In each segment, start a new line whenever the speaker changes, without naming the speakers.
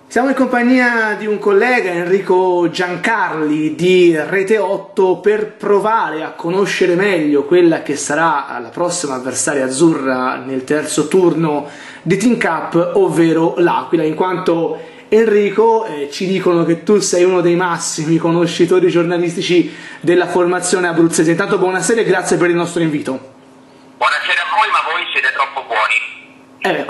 Siamo in compagnia di un collega, Enrico Giancarli di Rete 8, per provare a conoscere meglio quella che sarà la prossima avversaria azzurra nel terzo turno di Team Cup, ovvero l'Aquila, in quanto Enrico ci dicono che tu sei uno dei massimi conoscitori giornalistici della formazione abruzzese. Intanto buonasera e grazie per il nostro invito.
Buonasera a voi, ma voi siete troppo buoni.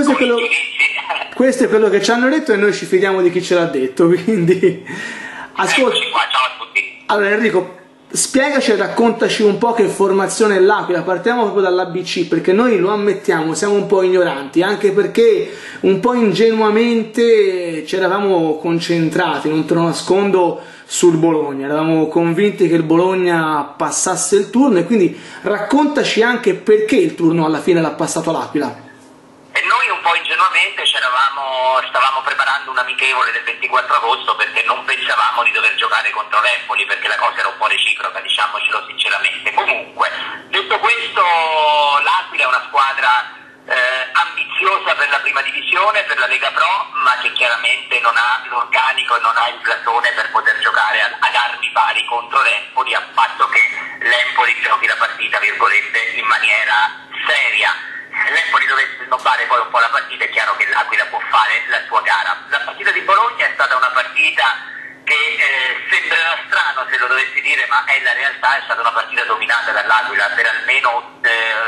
Questo è quello che ci hanno detto e noi ci fidiamo di chi ce l'ha detto, quindi ascolta.
Eccoci qua, ciao a tutti.
Allora Enrico, spiegaci e raccontaci un po' che formazione è l'Aquila. Partiamo proprio dall'ABC, perché noi lo ammettiamo, siamo un po' ignoranti, anche perché un po' ingenuamente ci eravamo concentrati, non te lo nascondo, sul Bologna. Eravamo convinti che il Bologna passasse il turno, e quindi raccontaci anche perché il turno alla fine l'ha passato l'Aquila.
E noi un po' ingenuamente stavamo preparando un amichevole del 24 agosto perché non pensavamo di dover giocare contro l'Empoli, perché la cosa era un po' reciproca, diciamocelo sinceramente. Comunque, detto questo, l'Aquila è una squadra ambiziosa per la prima divisione, per la Lega Pro, ma che chiaramente non ha l'organico e non ha il blasone per poter giocare ad armi pari contro l'Empoli, a patto che l'Empoli giochi la partita, virgolette, in maniera seria. Se l'Empoli dovesse snobbare poi un po' la partita, è chiaro che l'Aquila può fare la sua gara. La partita di Bologna è stata una partita che sembrerà strano se lo dovessi dire, ma è la realtà. È stata una partita dominata dall'Aquila per almeno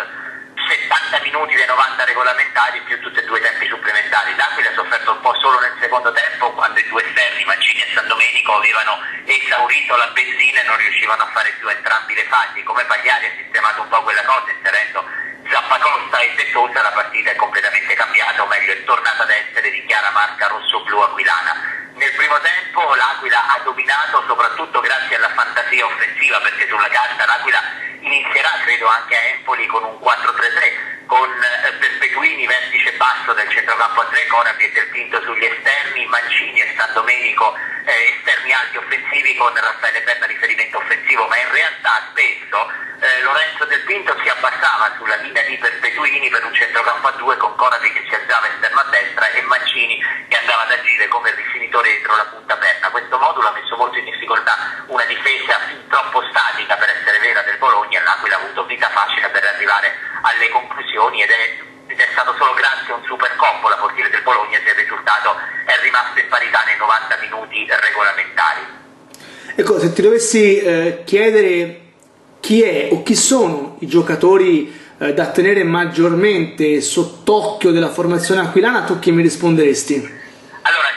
70 minuti dei 90 regolamentari, più tutti e due i tempi supplementari. L'Aquila ha sofferto un po' solo nel secondo tempo, quando i due esterni, Mancini e San Domenico, avevano esaurito la benzina e non riuscivano a fare più entrambi le fasi. Come Pagliari ha sistemato un po' quella cosa, inserendo Zappacosta e Settosa, la partita è completamente cambiata, o meglio è tornata ad essere di chiara marca rosso-blu aquilana. Nel primo tempo l'Aquila ha dominato soprattutto grazie alla fantasia offensiva, perché sulla carta l'Aquila inizierà, credo anche a Empoli, con un 4-3-3, con Perpetuini vertice basso del centrocampo a 3, Corabi e Del Pinto sugli esterni, Mancini e San Domenico esterni alti offensivi, con Raffaele Berna riferimento offensivo. Ma in realtà spesso Lorenzo Del Pinto si abbassava sulla linea di Perpetuini per un centrocampo a 2, con Corabi che si alzava esterno a destra e Mancini che andava ad agire come rifinitore dietro la punta perna. Questo modulo ha messo molto in difficoltà una difesa fin troppo statica per essere vera del Bologna. L'Aquila ha avuto vita facile per arrivare alle conclusioni, ed è stato solo grazie a un super Coppola, portiere del Bologna, se il risultato è rimasto in parità nei 90 minuti regolamentari.
Ecco, se ti dovessi chiedere chi è o chi sono i giocatori da tenere maggiormente sott'occhio della formazione aquilana, tu chi mi risponderesti?
Allora,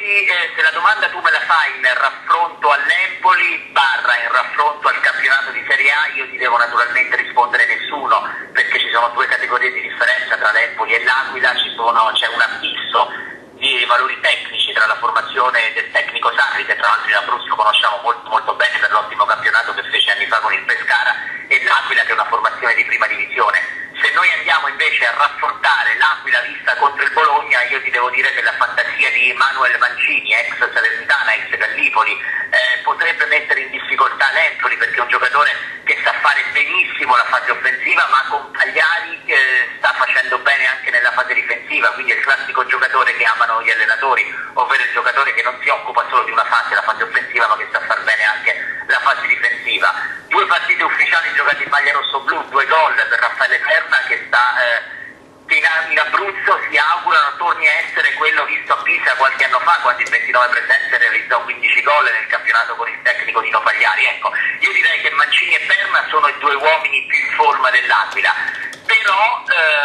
se la domanda tu me la fai in raffronto all'Empoli barra in raffronto al campionato di Serie A, io ti devo naturalmente rispondere nessuno, perché ci sono due categorie di differenza tra l'Empoli e l'Aquila. C'è un abisso di valori tecnici tra la formazione del tecnico Sarri, che tra l'altro in Abruzzo conosciamo molto molto bene per l'ottimo campionato che fece anni fa con il Pescara, e l'Aquila, che è una formazione di prima divisione. Se noi andiamo invece a raffrontare l'Aquila vista contro il Bologna, io ti devo dire che la fantasia di Manuel Mancini, ex Salernitana, ex Gallipoli, potrebbe mettere in difficoltà l'Empoli, perché è un giocatore che sa fare benissimo la fase offensiva, ma con Pagliari sta facendo bene anche nella fase difensiva. Quindi è il classico giocatore che amano gli allenatori, ovvero il giocatore che non si occupa solo di una fase, la fase offensiva, ma che sa far bene anche la fase difensiva. Due partite ufficiali giocate in maglia rosso-blu, 2 gol per Raffaele Berna, che in Abruzzo si augurano torni a essere quello visto a Pisa qualche anno fa, quando in 29 presenze realizzò 15 gol nel campionato con il tecnico Dino Pagliari. Ecco, io direi che Mancini e Berna sono i due uomini più in forma dell'Aquila. Però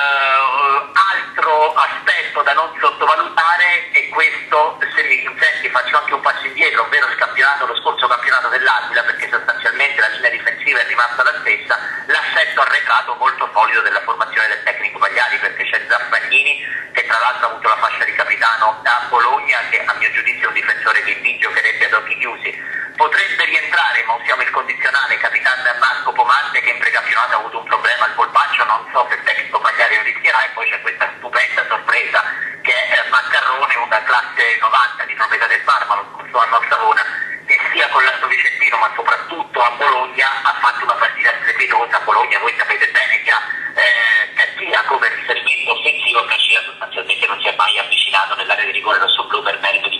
altro aspetto da non sottovalutare, e questo, se mi consenti, faccio anche un passo indietro, ovvero lo scorso campionato dell'Aquila, perché sostanzialmente la linea difensiva è rimasta la stessa, l'assetto arretrato molto solido della formazione del tecnico Pagliari, perché c'è Zaffagnini, che tra l'altro ha avuto la fascia di capitano a Bologna, che a mio giudizio è un difensore che giocherebbe ad occhi chiusi. Potrebbe rientrare, ma usiamo il condizionale, capitano Marco Pomante, che in precampionato ha avuto un problema al polpaccio, non so se il tecnico Pagliari lo rischierà. E poi c'è questa stupenda sorpresa che è Maccarrone, una classe 90 di proprietà del Parma, lo scorso anno a Savona, che sia con l'Asto Vicentino ma soprattutto a Bologna ha fatto una partita strepitosa. Bologna, voi sapete bene, che ha Cassia come riferimento offensivo. Cassia sostanzialmente non si è mai avvicinato nell'area di rigore rossoblu per merito di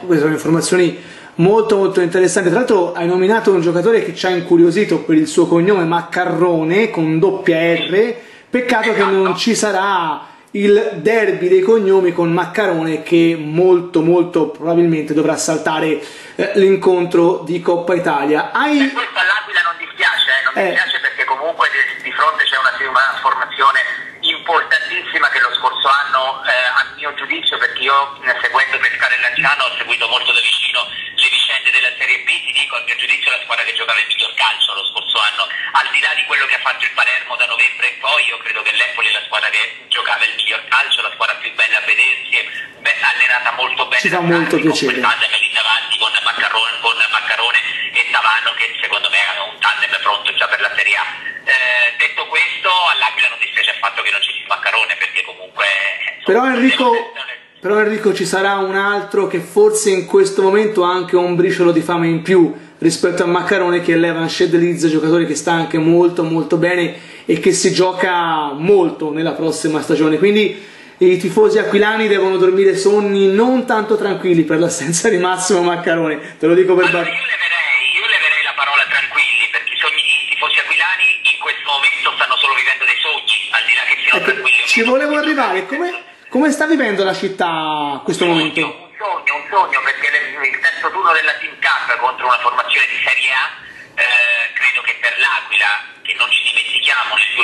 queste sono informazioni molto molto interessanti. Tra l'altro hai nominato un giocatore che ci ha incuriosito per il suo cognome, Maccarrone, con doppia R. Peccato che non ci sarà il derby dei cognomi con Maccarone, che molto molto probabilmente dovrà saltare l'incontro di Coppa Italia.
Per questo all'Aquila non dispiace, non dispiace perché comunque di fronte c'è una formazione importantissima che lo scorso anno, a mio giudizio, perché io seguendo Pescara e Lanciano ho seguito molto da vicino le vicende della Serie B, ti dico, a mio giudizio la squadra che giocava il miglior calcio lo scorso anno, al di là di quello che ha fatto il Palermo da novembre in poi, io credo che l'Empoli è la squadra che giocava il miglior calcio, la squadra più bella a vedersi, allenata molto bene.
Ci fa molto piacere.
Con lì davanti con Maccarone e Tavano, che secondo me hanno un tandem pronto già per la Serie A. Detto questo, all'Aquila non dispiace affatto che non ci sia Maccarone, perché comunque
però Enrico ci sarà un altro che forse in questo momento ha anche un briciolo di fame in più rispetto a Maccarone, che è Levan Shedliz, giocatore che sta anche molto molto bene e che si gioca molto nella prossima stagione, quindi i tifosi aquilani devono dormire sonni non tanto tranquilli per l'assenza di Massimo Maccarone, te lo dico per
allora, io leverei la parola tranquilli, perché i tifosi aquilani in questo momento stanno solo vivendo dei sogni, al di là che siano tranquilli.
Ci volevo arrivare, come sta vivendo la città questo momento?
Un sogno, perché il terzo turno della Team Cup contro una formazione di Serie A, credo che per l'Aquila, che non ci dimentichiamo nel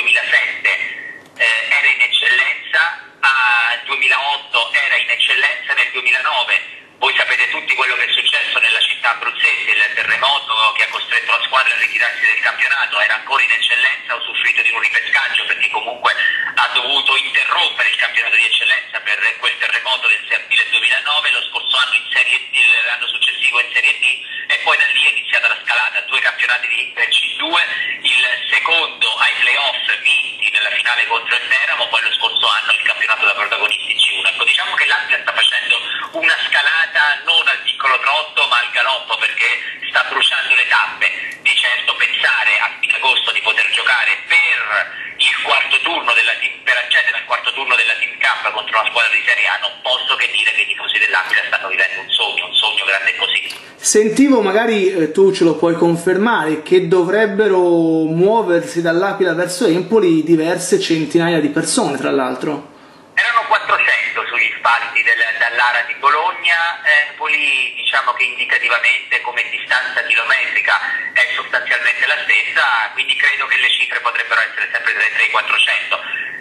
2007 era in eccellenza, a 2008 era in eccellenza, nel 2009 voi sapete tutti quello che è successo nella città abruzzese, il terremoto che ha costretto la squadra a ritirarsi del campionato, era ancora in eccellenza, ha usufruito di un ripescaggio perché comunque ha dovuto interrompere il campionato di eccellenza per quel terremoto del 6 aprile 2009, lo scorso anno l'anno successivo in Serie D, e poi da lì è iniziata la scalata, 2 campionati di C2, il secondo ai playoff vinti nella finale contro il Teramo, poi lo scorso anno il campionato da protagonisti in C1. Ecco, diciamo che l'Aquila sta facendo una scalata non al piccolo trotto ma al galoppo, perché sta bruciando le tappe. Di certo pensare a fine agosto di poter giocare per il quarto turno per accedere al quarto turno della Team Cup contro una squadra di Serie A, non posso che dire che i tifosi dell'Aquila stanno vivendo un sogno grande così.
Sentivo, magari tu ce lo puoi confermare, che dovrebbero muoversi dall'Aquila verso Empoli diverse centinaia di persone, tra l'altro.
Erano 400 sugli spalti dall'Ara di Bologna. Empoli, diciamo che indicativamente come distanza chilometrica è sostanzialmente la stessa, quindi credo che le cifre potrebbero essere sempre tra i 300 e i 400,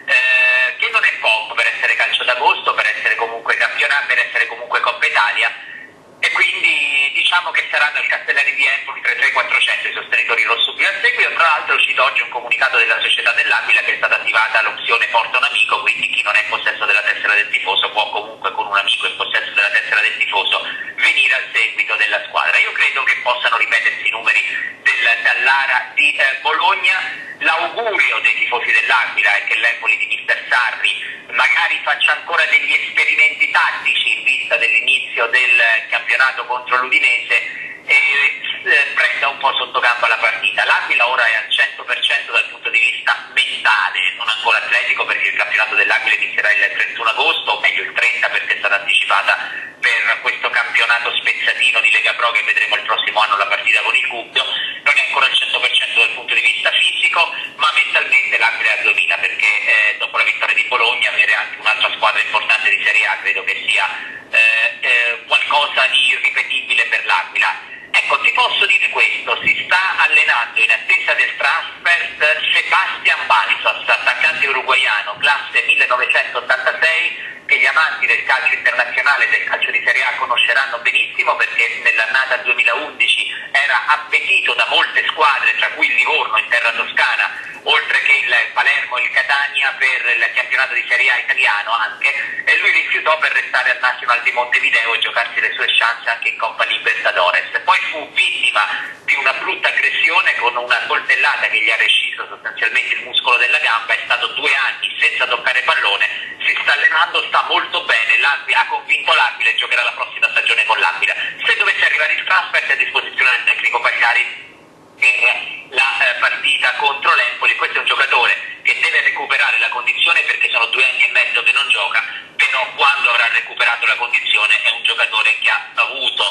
che non è poco per essere calcio d'agosto, per essere comunque campionato, per essere comunque Coppa Italia, e quindi diciamo che saranno il Castellani di Empoli tra i 300 e i 400 i sostenitori rossoblu al seguito. Tra l'altro è uscito oggi un comunicato della società dell'Aquila che è stata attivata l'opzione porta un amico, quindi chi non è in possesso della tessera del tifoso può comunque con un amico in possesso della tessera del tifoso venire al seguito della squadra. Io credo che possano ripetersi i numeri dall'Ara di Bologna. L'augurio dei tifosi dell'Aquila è che l'Empoli di Mister Sarri magari faccia ancora degli esperimenti tattici in vista dell'inizio del campionato contro l'Udinese e prenda un po' sotto gamba la partita. L'Aquila ora è al 100% dal punto di vista mentale, non ancora atletico, perché il campionato dell'Aquila inizierà il 31 agosto, o meglio il 30 perché è stata anticipata per questo campionato spezzatino di Lega Pro che vedremo il prossimo anno la partita con il Gubbio. Non è ancora al 100% dal punto di vista fisico, ma mentalmente l'Aquila è 2000, perché dopo la vittoria di Bologna avere anche un'altra squadra importante di Serie A credo che sia qualcosa di irripetibile per l'Aquila. Ecco, ti posso dire questo, si sta allenando in attesa del transfer Sebastian Balsos, attaccante uruguaiano, classe 1986, che gli amanti del calcio internazionale e del calcio di Serie A conosceranno benissimo, perché nell'annata 2011 era appetito da molte squadre, tra cui il Livorno in terra toscana, oltre che il Palermo e il Catania per il campionato di Serie A italiano anche, e lui rifiutò per restare al Nacional di Montevideo e giocarsi le sue chance anche in Coppa Libertadores. Poi fu vittima di una brutta aggressione con una coltellata che gli ha rescisso sostanzialmente il muscolo della gamba, è stato 2 anni senza toccare pallone, si sta allenando, sta molto bene, ha convinto l'Aquila e giocherà la prossima stagione con l'Aquila. Se dovesse arrivare il transfer è a disposizione del tecnico Pagliari per la partita contro l'Empoli. Questo è un giocatore che deve recuperare la condizione perché sono 2 anni e mezzo che non gioca, però però quando avrà recuperato la condizione è un giocatore che ha avuto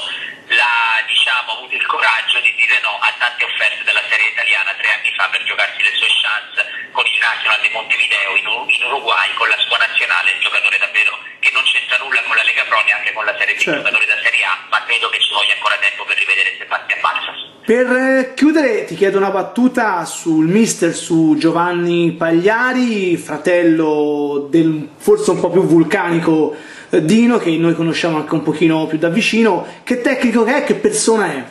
avuto il coraggio di dire no a tante offerte della Serie Italiana 3 anni fa per giocarsi le sue chance con il Nacional di Montevideo in Uruguay, con la sua nazionale, un giocatore davvero che non c'entra nulla con la Lega Pro, neanche con la Serie B, giocatore da Serie A, ma credo che ci voglia ancora tempo per rivedere Sebastian Balsas.
Per chiudere ti chiedo una battuta sul mister, su Giovanni Pagliari, fratello del forse un po' più vulcanico Dino, che noi conosciamo anche un pochino più da vicino. Che tecnico che è, che persona è?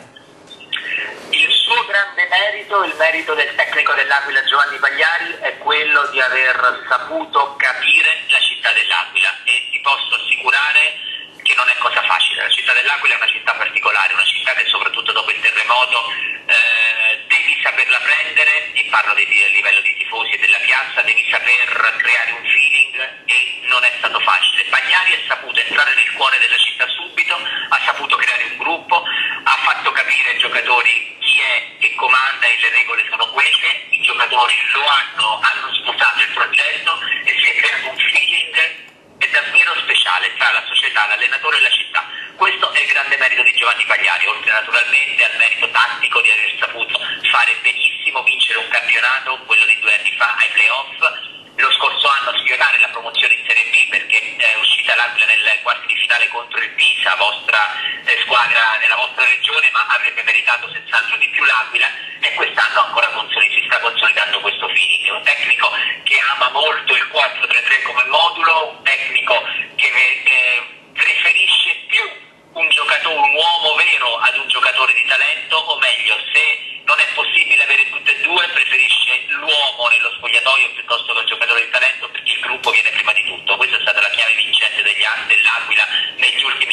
Il suo grande merito, il merito del tecnico dell'Aquila Giovanni Pagliari, è quello di aver saputo capire la città dell'Aquila, e ti posso assicurare che non è cosa facile. La città dell'Aquila è una città particolare, una città che soprattutto dopo il terremoto devi saperla prendere, e parlo a livello di tifosi e della piazza, devi saper creare un feeling, e non è stato facile. Pagliari ha saputo entrare nel cuore della città subito, ha saputo creare un gruppo, ha fatto capire ai giocatori chi è che comanda e le regole sono quelle, i giocatori hanno sposato il progetto e si è creato un feeling è davvero speciale tra la società, l'allenatore e la città. Questo è il grande merito di Giovanni Pagliari, oltre naturalmente al merito tattico di aver saputo fare benissimo, vincere un campionato, quello di 2 anni fa ai playoff, lo scorso anno sfiorare la promozione in Serie B, perché è uscita l'Aquila nel quarti di finale contro il Pisa, vostra squadra nella vostra regione, ma avrebbe meritato senz'altro di più l'Aquila, e quest'anno ancora si sta consolidando questo feeling. È un tecnico che ama molto il 4-3-3 come modulo, un tecnico che preferisce più un uomo vero ad un giocatore di talento, o meglio, se non è possibile avere tutte e due, preferisce l'uomo nello spogliatoio piuttosto che il giocatore di talento, perché il gruppo viene prima di tutto. Questa è stata la chiave vincente dell'Aquila negli ultimi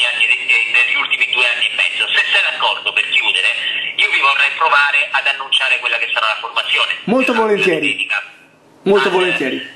2 anni e mezzo. Se sei d'accordo, per chiudere, io vi vorrei provare ad annunciare quella che sarà la formazione.
Molto volentieri. Molto volentieri.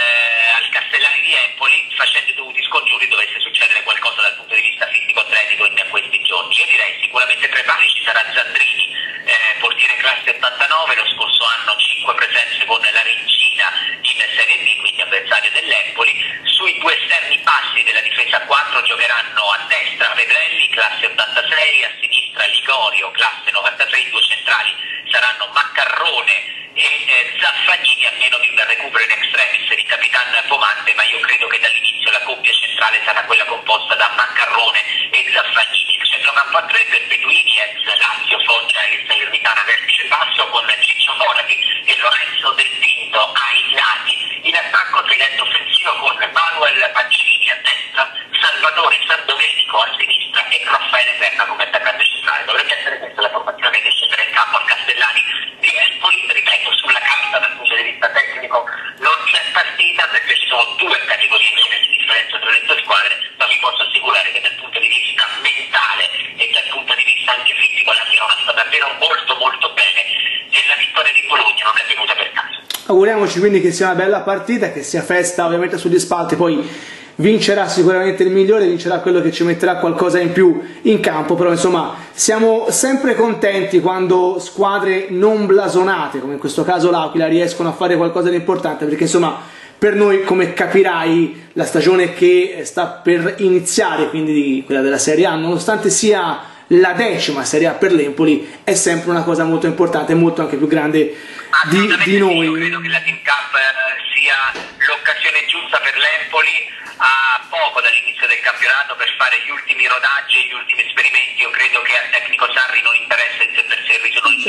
Al Castellani di Empoli, facendo i dovuti scongiuri dovesse succedere qualcosa dal punto di vista fisico-atletico in questi giorni. Io direi sicuramente tra i pali ci sarà Zandrini, portiere classe 89, lo scorso anno 5 presenze con la Regina in Serie B, quindi avversario dell'Empoli. Sui 2 esterni passi della difesa 4 giocheranno a destra Pedrelli, classe 86, a sinistra Ligorio, classe 93, i 2 centrali saranno Maccarrone e Zaffagnini, a meno di un recupero in extremis di Capitan Pomante, ma io credo che dall'inizio la coppia centrale sarà quella composta da Maccarrone e Zaffagnini. Il centrocampo a 3, Perpetuini, ex Lazio, Foggia e Salernitana vertice basso, con Ciccio Morati e Lorenzo Del Tinto ai lati. In attacco tridente offensivo con Manuel Pancini a destra, Salvatore Sandomenico a sinistra e Raffaele Serna come attaccante centrale. Dovrebbe essere questa la formazione che scenderà in campo al Castellani di Empoli. Ripeto, sulla carta dal punto di vista tecnico non c'è partita, perché ci sono 2 categorie di differenza tra le 2 squadre, ma vi posso assicurare che dal punto di vista mentale e dal punto di vista anche fisico la Verona sta davvero molto molto bene, e la vittoria di Bologna non è venuta per caso.
Auguriamoci quindi che sia una bella partita, che sia festa ovviamente sugli spalti, poi vincerà sicuramente il migliore, vincerà quello che ci metterà qualcosa in più in campo. Però insomma siamo sempre contenti quando squadre non blasonate, come in questo caso l'Aquila, riescono a fare qualcosa di importante, perché insomma per noi, come capirai, la stagione che sta per iniziare, quindi quella della Serie A, nonostante sia la 10ª Serie A per l'Empoli, è sempre una cosa molto importante e molto anche più grande di noi.
Io credo che la Team Cup sia l'occasione giusta per l'Empoli, a poco dall'inizio del campionato, per fare gli ultimi rodaggi e gli ultimi esperimenti. Io credo che al tecnico Sarri non interessa in sé per sé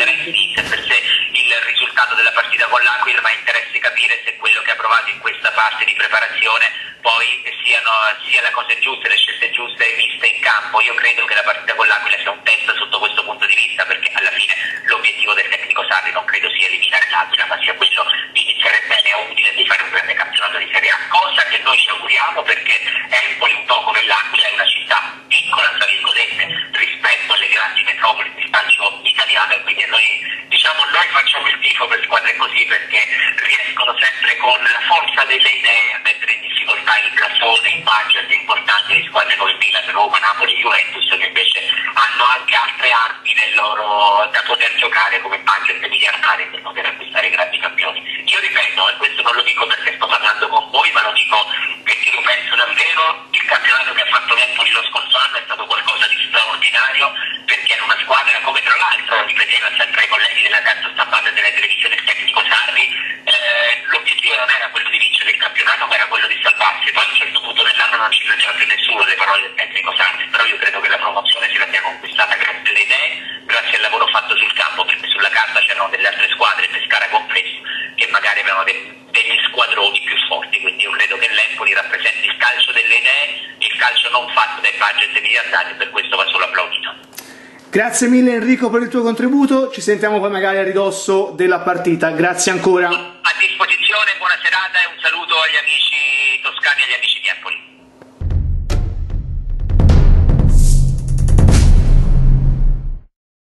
il risultato della partita con l'Aquila, ma interessi capire se quello che ha provato in questa fase di preparazione poi sia la cosa giusta, le scelte giuste viste in campo. Io credo che la partita con l'Aquila sia un test sotto questo punto di vista, perché alla fine l'obiettivo del tecnico Sarri non credo sia eliminare l'Aquila, ma sia quello di iniziare bene e utile, di fare un grande campionato di Serie A, cosa che noi ci auguriamo, perché Empoli, un po' come l'Aquila, è una città piccola tra virgolette rispetto alle grandi metropoli del calcio italiano, e quindi noi facciamo il tifo per squadre così, perché riescono sempre con la forza delle idee a mettere in difficoltà il classone, i budget importanti di squadre come Milan, Roma, Napoli, Juventus, che invece hanno anche altre armi da poter giocare, come budget miliardari, per poter acquistare grandi campioni. Io ripeto, e questo non lo dico perché sto parlando con voi, ma lo dico perché lo penso davvero, campionato che ha fatto l'Empoli lo scorso anno è stato qualcosa di straordinario, perché era una squadra, come tra l'altro ripeteva sempre ai colleghi della terza stampata della televisione il tecnico Sarri, l'obiettivo non era quello di vincere il campionato, ma era quello di salvarsi. Poi a un certo punto dell'anno non ci credeva più nessuno le parole del tecnico Sarri, però io credo che la promozione se la sia conquistata grazie alle idee, grazie al lavoro fatto sul campo, perché sulla carta c'erano delle altre squadre, Pescara compreso, che magari avevano degli squadroni più forti. Quindi io credo che l'Empoli rappresenti il calcio delle idee, il calcio non fatto dai budget miliardari, e per questo va solo applaudito.
Grazie mille Enrico per il tuo contributo, ci sentiamo poi magari a ridosso della partita, grazie ancora.
A disposizione, buona serata e un saluto agli amici toscani e agli amici di Empoli.